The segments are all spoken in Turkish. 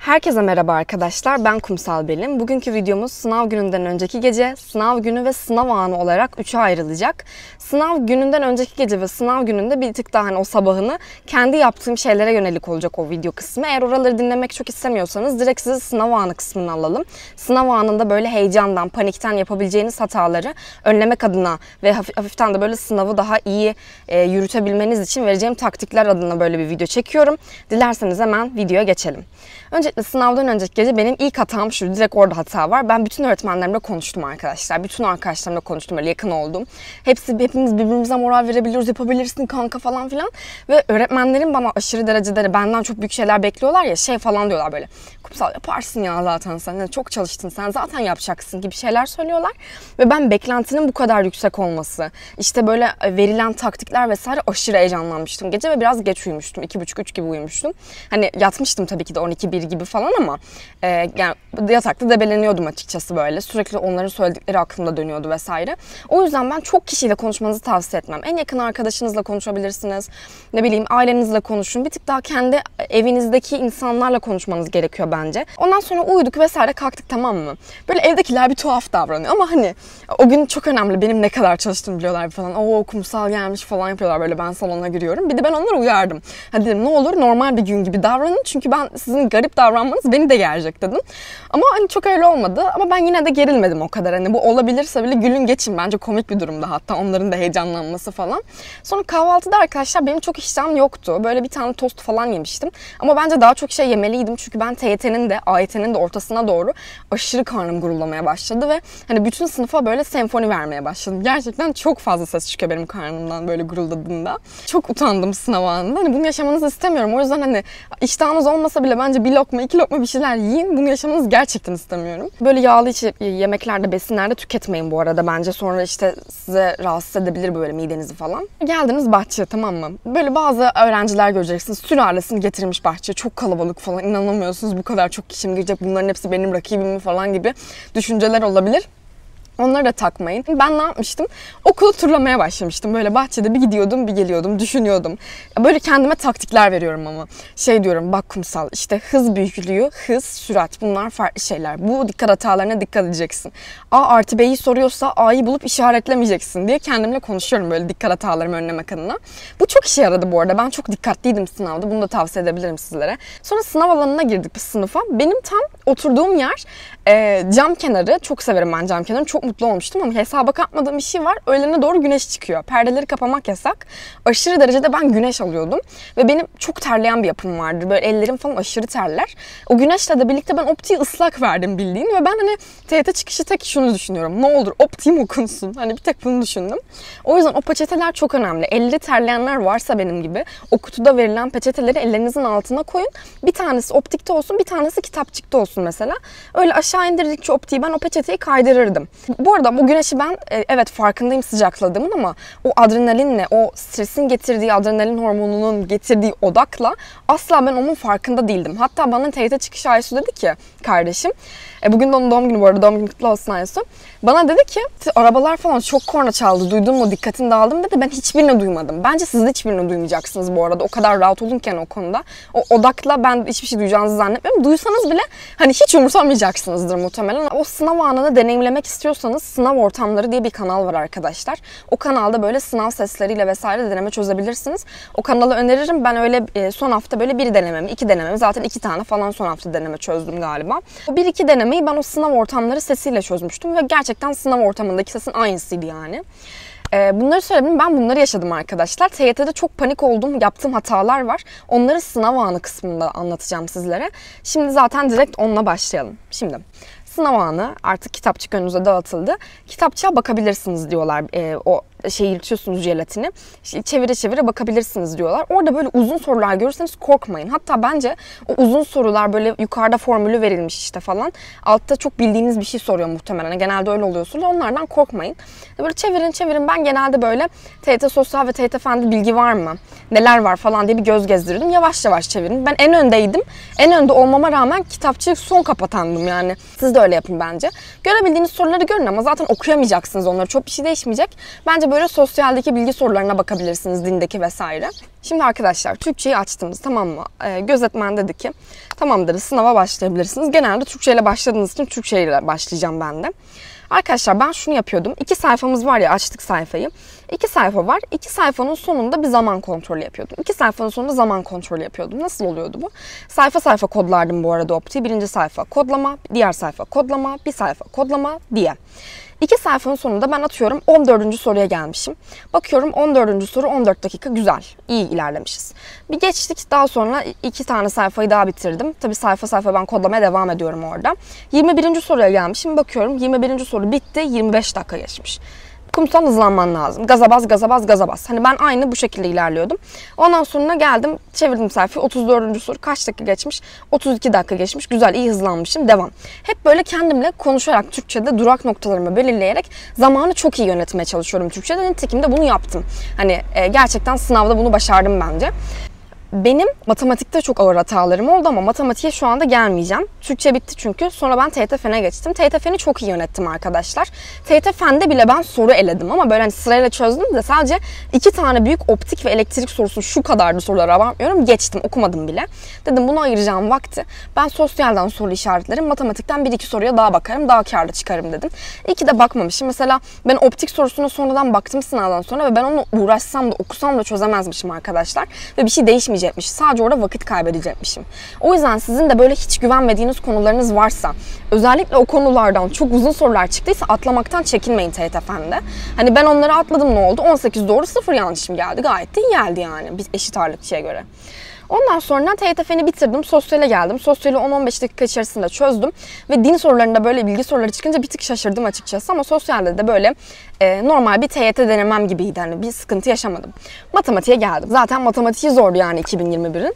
Herkese merhaba arkadaşlar, ben Kumsal Belin. Bugünkü videomuz sınav gününden önceki gece, sınav günü ve sınav anı olarak 3'e ayrılacak. Sınav gününden önceki gece ve sınav gününde bir tık daha o sabahını kendi yaptığım şeylere yönelik olacak o video kısmı. Eğer oraları dinlemek çok istemiyorsanız direkt sizi sınav anı kısmını alalım. Sınav anında böyle heyecandan, panikten yapabileceğiniz hataları önlemek adına ve hafiften de böyle sınavı daha iyi yürütebilmeniz için vereceğim taktikler adına böyle bir video çekiyorum. Dilerseniz hemen videoya geçelim. Öncelikle sınavdan önceki gece benim ilk hatam şu, direkt orada hata var. Ben bütün öğretmenlerimle konuştum arkadaşlar. Bütün arkadaşlarımla konuştum, böyle yakın oldum. Hepimiz birbirimize moral verebiliyoruz, yapabilirsin kanka falan filan. Ve öğretmenlerim bana aşırı derecede benden çok büyük şeyler bekliyorlar ya, şey falan diyorlar böyle. Kumsal yaparsın ya zaten sen, yani çok çalıştın sen zaten yapacaksın gibi şeyler söylüyorlar. Ve ben beklentinin bu kadar yüksek olması, işte böyle verilen taktikler vesaire aşırı heyecanlanmıştım gece ve biraz geç uyumuştum. 2.30-3 gibi uyumuştum. Hani yatmıştım tabii ki de 12-1 gibi falan ama yani yatakta debeleniyordum açıkçası böyle. Sürekli onların söyledikleri aklımda dönüyordu vesaire. O yüzden ben çok kişiyle konuşmanızı tavsiye etmem. En yakın arkadaşınızla konuşabilirsiniz. Ne bileyim ailenizle konuşun. Bir tık daha kendi evinizdeki insanlarla konuşmanız gerekiyor bence. Ondan sonra uyuduk vesaire, kalktık, tamam mı? Böyle evdekiler bir tuhaf davranıyor ama hani o gün çok önemli. Benim ne kadar çalıştığımı biliyorlar falan. Oo Kumsal gelmiş falan yapıyorlar böyle, ben salona giriyorum. Bir de ben onları uyardım. Hadi dedim ne olur normal bir gün gibi davranın. Çünkü ben sizin garip davranmanız beni de gerecek dedim. Ama hani çok öyle olmadı. Ama ben yine de gerilmedim o kadar. Hani bu olabilirse bile gülün geçin. Bence komik bir durumda hatta onların da heyecanlanması falan. Sonra kahvaltıda arkadaşlar benim çok iştahım yoktu. Böyle bir tane tost falan yemiştim. Ama bence daha çok şey yemeliydim. Çünkü ben TYT'nin de AYT'nin de ortasına doğru aşırı karnım gurullamaya başladı ve hani bütün sınıfa böyle senfoni vermeye başladım. Gerçekten çok fazla ses çıkıyor benim karnımdan böyle gurulladığında. Çok utandım sınav anında. Hani bunu yaşamanızı istemiyorum. O yüzden hani iştahınız olmasa bile bence bir lokma, 2 lokma bir şeyler yiyin. Bunu yaşamanızı gerçekten istemiyorum. Böyle yağlı yemeklerde, besinlerde tüketmeyin bu arada bence. Sonra işte size rahatsız edebilir böyle midenizi falan. Geldiniz bahçeye, tamam mı? Böyle bazı öğrenciler göreceksiniz. Sülalesini getirmiş bahçeye. Çok kalabalık falan. İnanamıyorsunuz, bu kadar çok kişi mi girecek? Bunların hepsi benim rakibim mi falan gibi düşünceler olabilir. Onları da takmayın. Ben ne yapmıştım? Okulu turlamaya başlamıştım. Böyle bahçede bir gidiyordum, bir geliyordum, düşünüyordum. Böyle kendime taktikler veriyorum ama. Şey diyorum, bak Kumsal, işte hız büyüklüğü, hız, sürat, bunlar farklı şeyler. Bu dikkat hatalarına dikkat edeceksin. A artı B'yi soruyorsa A'yı bulup işaretlemeyeceksin diye kendimle konuşuyorum böyle dikkat hatalarımı önlemek adına. Bu çok işe yaradı bu arada. Ben çok dikkatliydim sınavda. Bunu da tavsiye edebilirim sizlere. Sonra sınav alanına girdik bir sınıfa. Benim tam oturduğum yer cam kenarı. Çok severim ben cam kenarını. Çok mutlu olmuştum ama hesaba katmadığım bir şey var. Öğlene doğru güneş çıkıyor. Perdeleri kapamak yasak. Aşırı derecede ben güneş alıyordum. Ve benim çok terleyen bir yapım vardır. Böyle ellerim falan aşırı terler. O güneşle de birlikte ben optiği ıslak verdim bildiğin. Ve ben hani TYT çıkışı tek şunu düşünüyorum. Ne olur optiğim okunsun. Hani bir tek bunu düşündüm. O yüzden o peçeteler çok önemli. Elleri terleyenler varsa benim gibi o kutuda verilen peçeteleri ellerinizin altına koyun. Bir tanesi optikte olsun, bir tanesi kitapçıkta olsun mesela. Öyle aşağı indirdikçe optiği ben o peçeteyi kaydırırdım. Bu arada bu güneşi ben evet farkındayım sıcakladığımın ama o adrenalinle, o stresin getirdiği, adrenalin hormonunun getirdiği odakla asla ben onun farkında değildim. Hatta bana TYT çıkışı Aysu dedi ki, kardeşim, bugün de onun doğum günü bu arada, doğum günü kutlu olsun Aysu. Bana dedi ki arabalar falan çok korna çaldı, duydun mu, dikkatini dağıldım dedi. Ben hiçbirini duymadım. Bence siz de hiçbirini duymayacaksınız bu arada. O kadar rahat olunken o konuda. O odakla ben hiçbir şey duyacağınızı zannetmiyorum. Duysanız bile hani hiç umursamayacaksınızdır muhtemelen. O sınav anını deneyimlemek istiyorsanız Sınav Ortamları diye bir kanal var arkadaşlar. O kanalda böyle sınav sesleriyle vesaire deneme çözebilirsiniz. O kanalı öneririm. Ben öyle son hafta böyle bir denememi, 2 denememi, zaten 2 tane falan son hafta deneme çözdüm galiba. O 1-2 denemeyi ben o Sınav Ortamları sesiyle çözmüştüm ve gerçekten sınav ortamındaki sesin aynısıydı yani. Bunları söyledim, ben bunları yaşadım arkadaşlar. TYT'de çok panik olduğum, yaptığım hatalar var. Onları sınav anı kısmında anlatacağım sizlere. Şimdi zaten direkt onunla başlayalım. Şimdi sınav anı artık kitapçık önünüze dağıtıldı. Kitapçığa bakabilirsiniz diyorlar. O yırtıyorsunuz jelatini. Çevire çevire bakabilirsiniz diyorlar. Orada böyle uzun sorular görürseniz korkmayın. Hatta bence o uzun sorular böyle yukarıda formülü verilmiş işte falan. Altta çok bildiğiniz bir şey soruyor muhtemelen. Genelde öyle oluyor sorular. Onlardan korkmayın. Böyle çevirin. Ben genelde böyle TYT Sosyal ve TYT Fen'de bilgi var mı? Neler var falan diye bir göz gezdirirdim. Yavaş yavaş çevirin. Ben en öndeydim. En önde olmama rağmen kitapçığı son kapatandım yani. Siz de öyle yapın bence. Görebildiğiniz soruları görün ama zaten okuyamayacaksınız onları. Çok bir şey değişmeyecek. Bence böyle sosyaldeki bilgi sorularına bakabilirsiniz, dindeki vesaire. Şimdi arkadaşlar Türkçeyi açtınız, tamam mı? Gözetmen dedi ki tamam dedi, sınava başlayabilirsiniz. Genelde Türkçe ile başladığınız için Türkçe ile başlayacağım ben de. Arkadaşlar ben şunu yapıyordum. 2 sayfamız var ya, açtık sayfayı. 2 sayfa var. 2 sayfanın sonunda bir zaman kontrolü yapıyordum. 2 sayfanın sonunda zaman kontrolü yapıyordum. Nasıl oluyordu bu? Sayfa sayfa kodlardım bu arada optiği. Birinci sayfa kodlama, diğer sayfa kodlama, bir sayfa kodlama diye. 2 sayfanın sonunda ben atıyorum 14. soruya gelmişim. Bakıyorum 14. soru 14 dakika, güzel, iyi ilerlemişiz. Bir geçtik, daha sonra 2 tane sayfayı daha bitirdim. Tabii sayfa sayfa ben kodlamaya devam ediyorum orada. 21. soruya gelmişim, bakıyorum 21. soru bitti, 25 dakika geçmiş. Kumsal hızlanman lazım. Gaza bas, gaza bas, gaza bas. Hani ben aynı bu şekilde ilerliyordum. Ondan sonra geldim, çevirdim sayfayı. 34. soru kaç dakika geçmiş? 32 dakika geçmiş. Güzel, iyi hızlanmışım. Devam. Hep böyle kendimle konuşarak Türkçe'de durak noktalarımı belirleyerek zamanı çok iyi yönetmeye çalışıyorum Türkçe'de. Nitekim de bunu yaptım. Hani gerçekten sınavda bunu başardım bence. Benim matematikte çok ağır hatalarım oldu ama matematiğe şu anda gelmeyeceğim. Türkçe bitti çünkü. Sonra ben TYT Fen'e geçtim. TYT Fen'i çok iyi yönettim arkadaşlar. TYT Fen'de bile ben soru eledim ama böyle hani sırayla çözdüm de sadece 2 tane büyük optik ve elektrik sorusu, şu kadardı sorulara bakmıyorum. Geçtim, okumadım bile. Dedim bunu ayıracağım vakti. Ben sosyalden soru işaretlerim, matematikten 1-2 soruya daha bakarım, daha karlı çıkarım dedim. İyi ki de bakmamışım. Mesela ben optik sorusuna sonradan baktım sınavdan sonra ve ben onunla uğraşsam da okusam da çözemezmişim arkadaşlar. Ve bir şey değişmeyecek. Sadece orada vakit kaybedecekmişim. O yüzden sizin de böyle hiç güvenmediğiniz konularınız varsa, özellikle o konulardan çok uzun sorular çıktıysa atlamaktan çekinmeyin TYT Fen'de. Hani ben onları atladım, ne oldu? 18 doğru 0 yanlışım geldi. Gayet de iyi geldi yani bir eşit ağırlıkçıya göre. Ondan sonra TYT Fen'i bitirdim. Sosyale geldim. Sosyali 10-15 dakika içerisinde çözdüm. Ve din sorularında böyle bilgi soruları çıkınca bir tık şaşırdım açıkçası. Ama sosyalde de böyle normal bir TYT denemem gibiydi. Hani bir sıkıntı yaşamadım. Matematiğe geldim. Zaten matematiği zordu yani 2021'in.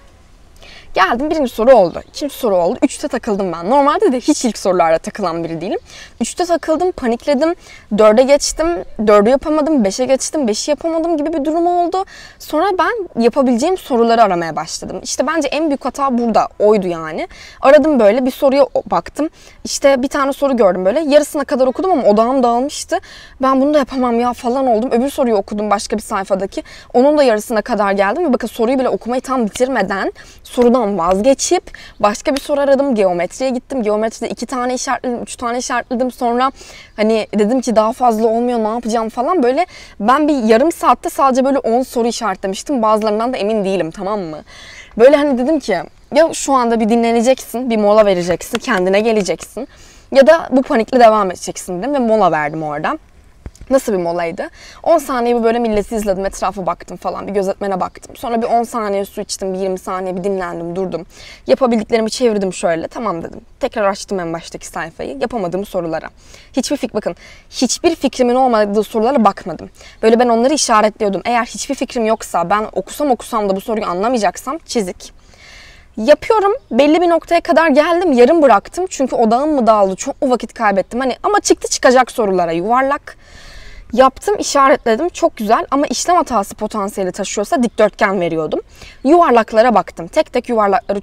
Geldim, birinci soru oldu, ikinci soru oldu, 3'te takıldım ben. Normalde de hiç ilk sorularda takılan biri değilim. 3'te takıldım, panikledim, 4'e geçtim, 4'ü yapamadım, 5'e geçtim, 5'i yapamadım gibi bir durum oldu. Sonra ben yapabileceğim soruları aramaya başladım. İşte bence en büyük hata burada oydu yani. Aradım böyle, bir soruya baktım. İşte bir tane soru gördüm böyle, yarısına kadar okudum ama odağım dağılmıştı. Ben bunu da yapamam ya falan oldum. Öbür soruyu okudum başka bir sayfadaki. Onun da yarısına kadar geldim ve bakın soruyu bile okumayı tam bitirmeden sorudan vazgeçip başka bir soru aradım. Geometriye gittim. Geometride 2 tane işaretledim, 3 tane işaretledim. Sonra hani dedim ki daha fazla olmuyor, ne yapacağım falan. Böyle ben bir yarım saatte sadece böyle 10 soru işaretlemiştim. Bazılarından da emin değilim, tamam mı? Böyle hani dedim ki ya şu anda bir dinleneceksin, bir mola vereceksin, kendine geleceksin. Ya da bu panikle devam edeceksin dedim ve mola verdim orada. Nasıl bir molaydı? 10 saniye bir böyle milleti izledim, etrafa baktım falan, bir gözetmene baktım. Sonra bir 10 saniye su içtim, bir 20 saniye bir dinlendim, durdum. Yapabildiklerimi çevirdim şöyle, tamam dedim. Tekrar açtım en baştaki sayfayı, yapamadığım sorulara. Bakın, hiçbir fikrimin olmadığı sorulara bakmadım. Böyle ben onları işaretliyordum. Eğer hiçbir fikrim yoksa, ben okusam da bu soruyu anlamayacaksam çizik. Yapıyorum. Belli bir noktaya kadar geldim. Yarım bıraktım. Çünkü odağım mı dağıldı? Çok mu vakit kaybettim? Hani ama çıkacak sorulara yuvarlak. Yaptım, işaretledim. Çok güzel ama işlem hatası potansiyeli taşıyorsa dikdörtgen veriyordum. Yuvarlaklara baktım. Tek tek yuvarlakları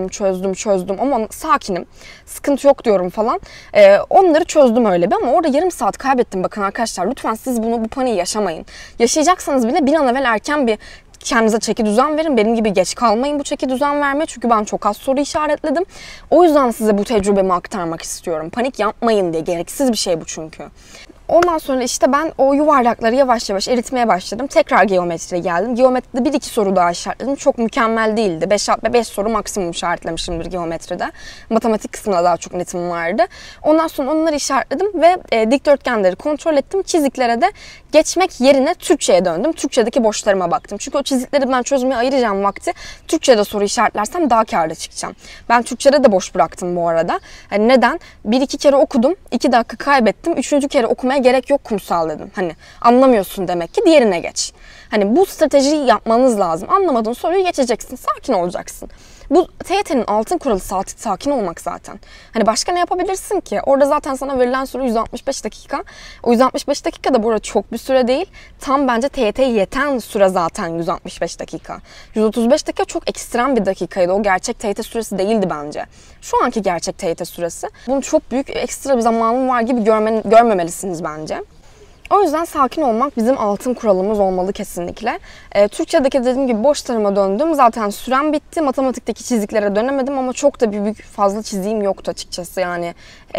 çözdüm ama sakinim. Sıkıntı yok diyorum falan. Onları çözdüm öyle bir ama orada yarım saat kaybettim. Bakın arkadaşlar, lütfen siz bu paniği yaşamayın. Yaşayacaksanız bile bir an evvel erken bir kendinize çeki düzen verin. Benim gibi geç kalmayın bu çeki düzen vermeye. Çünkü ben çok az soru işaretledim. O yüzden size bu tecrübemi aktarmak istiyorum. Panik yapmayın diye. Gereksiz bir şey bu çünkü. Ondan sonra işte ben o yuvarlakları yavaş yavaş eritmeye başladım. Tekrar geometriye geldim. Geometride 1-2 soru daha işaretledim. Çok mükemmel değildi. 5 soru maksimum işaretlemişimdir geometride. Matematik kısmında daha çok netim vardı. Ondan sonra onları işaretledim ve dikdörtgenleri kontrol ettim. Çiziklere de geçmek yerine Türkçe'ye döndüm. Türkçedeki boşlarıma baktım. Çünkü o çizikleri ben çözmeye ayıracağım vakti. Türkçe'de soru işaretlersem daha kârlı çıkacağım. Ben Türkçe'de de boş bıraktım bu arada. Yani neden? 1-2 kere okudum. 2 dakika kaybettim. 3. kere okumaya gerek yok kumsal dedim. Hani anlamıyorsun demek ki, diğerine geç. Hani bu stratejiyi yapmanız lazım. Anlamadığın soruyu geçeceksin. Sakin olacaksın. Bu TYT'nin altın kuralı sakin olmak zaten. Hani başka ne yapabilirsin ki? Orada zaten sana verilen süre 165 dakika. O 165 dakika da bu arada çok bir süre değil. Tam bence TYT'ye yeten süre zaten 165 dakika. 135 dakika çok ekstrem bir dakikaydı. O gerçek TYT süresi değildi bence. Şu anki gerçek TYT süresi. Bunun çok büyük ekstra bir zamanım var gibi görmemelisiniz bence. O yüzden sakin olmak bizim altın kuralımız olmalı kesinlikle. Türkçedeki dediğim gibi boş tarıma döndüm. Zaten sürem bitti. Matematikteki çiziklere dönemedim ama çok da büyük fazla çiziğim yoktu açıkçası. Yani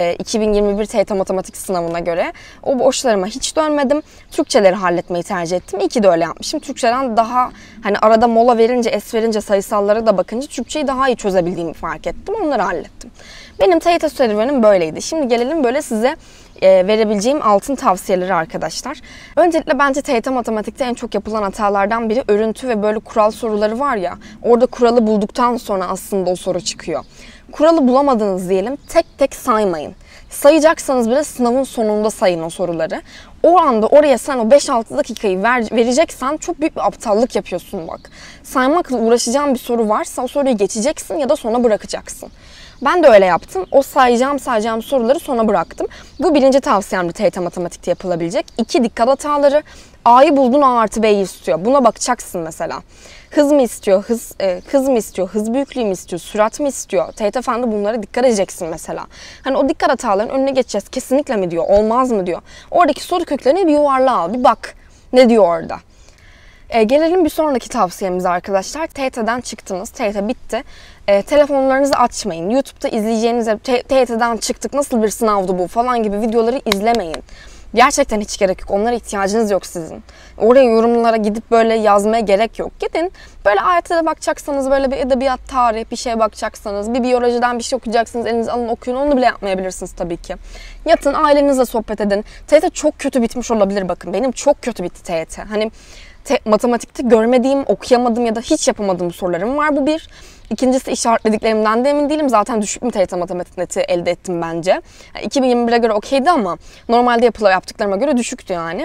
2021 TYT matematik sınavına göre o boşlarıma hiç dönmedim. Türkçeleri halletmeyi tercih ettim. İyi ki de öyle yapmışım. Türkçeden daha hani arada mola verince, es verince, sayısallara da bakınca Türkçeyi daha iyi çözebildiğimi fark ettim. Onları hallettim. Benim TYT serüvenim böyleydi. Şimdi gelelim böyle size verebileceğim altın tavsiyeleri arkadaşlar. Öncelikle bence TYT matematikte en çok yapılan hatalardan biri örüntü ve böyle kural soruları var ya. Orada kuralı bulduktan sonra aslında o soru çıkıyor. Kuralı bulamadınız diyelim, tek tek saymayın. Sayacaksanız bile sınavın sonunda sayın o soruları. O anda oraya sen o 5-6 dakikayı vereceksen çok büyük bir aptallık yapıyorsun bak. Saymakla uğraşacağın bir soru varsa o soruyu geçeceksin ya da sona bırakacaksın. Ben de öyle yaptım. O sayacağım soruları sona bıraktım. Bu birinci tavsiyemdi TYT matematikte yapılabilecek. 2 dikkat hataları. A'yı buldun, A artı B'yi istiyor. Buna bakacaksın mesela. Hız mı istiyor, hız mı istiyor, hız büyüklüğü mü istiyor, sürat mi istiyor? TYT Fen'de bunlara dikkat edeceksin mesela. Hani o dikkat hatalarının önüne geçeceğiz. Kesinlikle mi diyor, olmaz mı diyor. Oradaki soru köklerini bir yuvarla al, bir bak. Ne diyor orada? Gelelim bir sonraki tavsiyemize arkadaşlar. TYT'den çıktınız, TYT bitti. Telefonlarınızı açmayın. YouTube'da izleyeceğiniz TYT'den çıktık, nasıl bir sınavdı bu falan gibi videoları izlemeyin. Gerçekten hiç gerek yok. Onlara ihtiyacınız yok sizin. Oraya yorumlara gidip böyle yazmaya gerek yok. Gidin böyle AYT'de bakacaksanız, böyle bir edebiyat, tarih bir şeye bakacaksanız, bir biyolojiden bir şey okuyacaksınız, elinize alın okuyun. Onu bile yapmayabilirsiniz tabii ki. Yatın, ailenizle sohbet edin. TYT çok kötü bitmiş olabilir bakın. Benim çok kötü bitti TYT. Hani matematikte görmediğim, okuyamadığım ya da hiç yapamadığım sorularım var, bu bir. İkincisi işaretlediklerimden de emin değilim. Zaten düşük bir TYT matematik neti elde ettim bence. Yani 2021'e göre okeydi ama normalde yaptıklarıma göre düşüktü yani.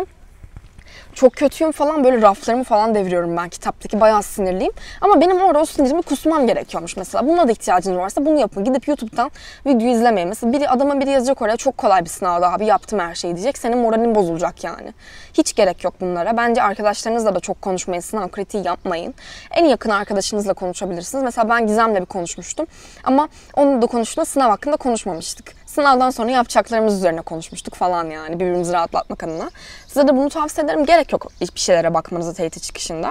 Çok kötüyüm falan, böyle raflarımı falan deviriyorum ben kitaptaki, bayağı sinirliyim. Ama benim orada o sinirimi kusmam gerekiyormuş mesela. Buna da ihtiyacınız varsa bunu yapın. Gidip YouTube'dan video izlemeyin. Mesela biri yazacak oraya, çok kolay bir sınavdı abi, yaptım her şeyi diyecek. Senin moralin bozulacak yani. Hiç gerek yok bunlara. Bence arkadaşlarınızla da çok konuşmayın. Sınav kritiği yapmayın. En yakın arkadaşınızla konuşabilirsiniz. Mesela ben Gizem'le bir konuşmuştum. Ama onunla da konuştuğumda sınav hakkında konuşmamıştık. Sınavdan sonra yapacaklarımız üzerine konuşmuştuk falan yani, birbirimizi rahatlatmak adına. Size de bunu tavsiye ederim. Gerek yok hiçbir şeylere bakmanıza TYT çıkışında.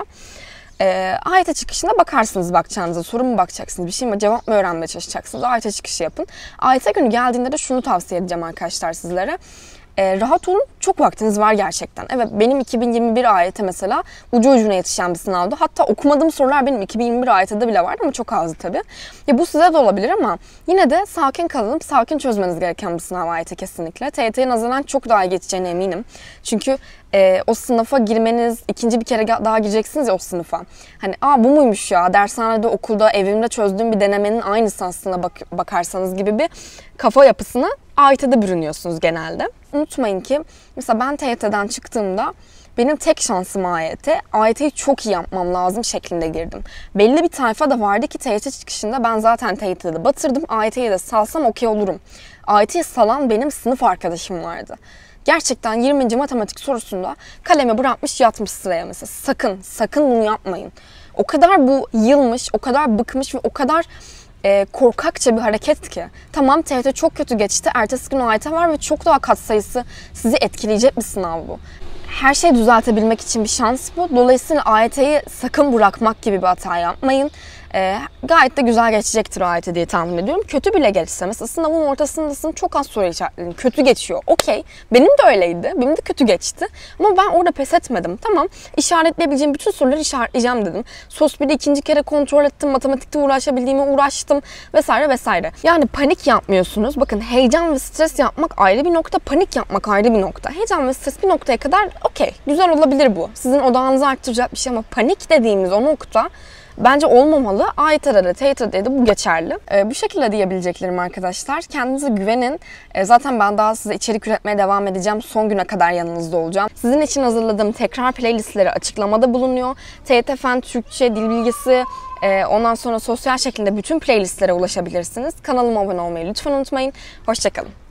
AYT çıkışında bakarsınız bakacağınıza. Soru mu bakacaksınız, bir şey mi, cevap mı öğrenmeye çalışacaksınız? AYT çıkışı yapın. AYT günü geldiğinde de şunu tavsiye edeceğim arkadaşlar sizlere. Rahat olun. Çok vaktiniz var gerçekten. Evet, benim 2021 AYT mesela ucu ucuna yetişen bir sınavdı. Hatta okumadığım sorular benim 2021 AYT'de bile vardı ama çok azdı tabii. Ya bu size de olabilir ama yine de sakin kalın, sakin çözmeniz gereken bir sınav AYT kesinlikle. TYT'ye nazaran çok daha iyi geçeceğine eminim. Çünkü o sınıfa girmeniz, ikinci bir kere daha gireceksiniz ya o sınıfa. Hani bu muymuş ya, dershanede, okulda, evimde çözdüğüm bir denemenin aynısı aslında bakarsanız gibi bir kafa yapısına AYT'de bürünüyorsunuz genelde. Unutmayın ki mesela ben TYT'den çıktığımda benim tek şansım AYT. AYT'yi çok iyi yapmam lazım şeklinde girdim. Belli bir tayfa da vardı ki TYT çıkışında ben zaten TYT'de batırdım. AYT'yi de salsam okey olurum. AYT'yi salan benim sınıf arkadaşım vardı. Gerçekten 20. matematik sorusunda kalemi bırakmış yatmış sıraya mesela. Sakın bunu yapmayın. O kadar bu yılmış, o kadar bıkmış ve o kadar korkakça bir hareket ki. Tamam, TYT çok kötü geçti. Ertesi gün AYT var ve çok daha katsayısı sizi etkileyecek bir sınav bu. Her şeyi düzeltebilmek için bir şans bu. Dolayısıyla AYT'yi sakın bırakmak gibi bir hata yapmayın. Gayet de güzel geçecektir AYT diye tahmin ediyorum. Kötü bile geçse, mesela sınavın ortasındasın, çok az soru işaretledin, kötü geçiyor. Okey. Benim de öyleydi. Benim de kötü geçti. Ama ben orada pes etmedim. Tamam, işaretleyebileceğim bütün soruları işaretleyeceğim dedim. Sos 1'de ikinci kere kontrol ettim. Matematikte uğraşabildiğime uğraştım. Vesaire vesaire. Yani panik yapmıyorsunuz. Bakın, heyecan ve stres yapmak ayrı bir nokta. Panik yapmak ayrı bir nokta. Heyecan ve stres bir noktaya kadar okey. Güzel olabilir bu. Sizin odağınızı arttıracak bir şey ama panik dediğimiz o nokta bence olmamalı. AYT'de de TYT'de de bu geçerli. Bu şekilde diyebileceklerim arkadaşlar. Kendinize güvenin. Zaten ben daha size içerik üretmeye devam edeceğim. Son güne kadar yanınızda olacağım. Sizin için hazırladığım tekrar playlistleri açıklamada bulunuyor. TYT Fen, Türkçe, dil bilgisi, ondan sonra sosyal şeklinde bütün playlistlere ulaşabilirsiniz. Kanalıma abone olmayı lütfen unutmayın. Hoşça kalın.